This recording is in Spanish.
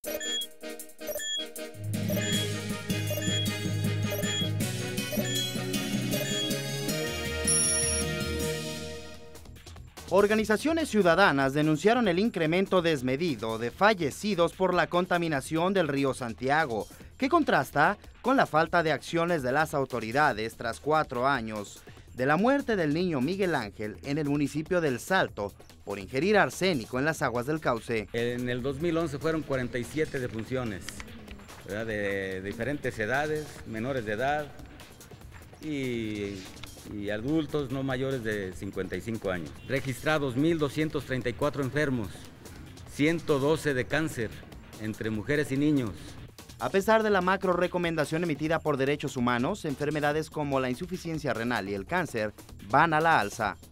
Organizaciones ciudadanas denunciaron el incremento desmedido de fallecidos por la contaminación del río Santiago, que contrasta con la falta de acciones de las autoridades tras 4 años de la muerte del niño Miguel Ángel en el municipio del Salto por ingerir arsénico en las aguas del cauce. En el 2011 fueron 47 defunciones, ¿verdad? De diferentes edades, menores de edad y adultos no mayores de 55 años. Registrados 1.234 enfermos, 112 de cáncer entre mujeres y niños. A pesar de la macro recomendación emitida por Derechos Humanos, enfermedades como la insuficiencia renal y el cáncer van a la alza.